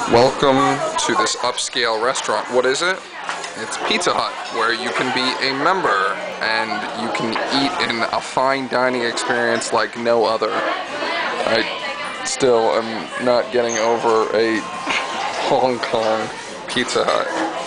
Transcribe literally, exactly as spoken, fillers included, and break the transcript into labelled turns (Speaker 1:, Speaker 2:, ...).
Speaker 1: Welcome to this upscale restaurant. What is it? It's Pizza Hut, where you can be a member and you can eat in a fine dining experience like no other. I still am not getting over a Hong Kong Pizza Hut.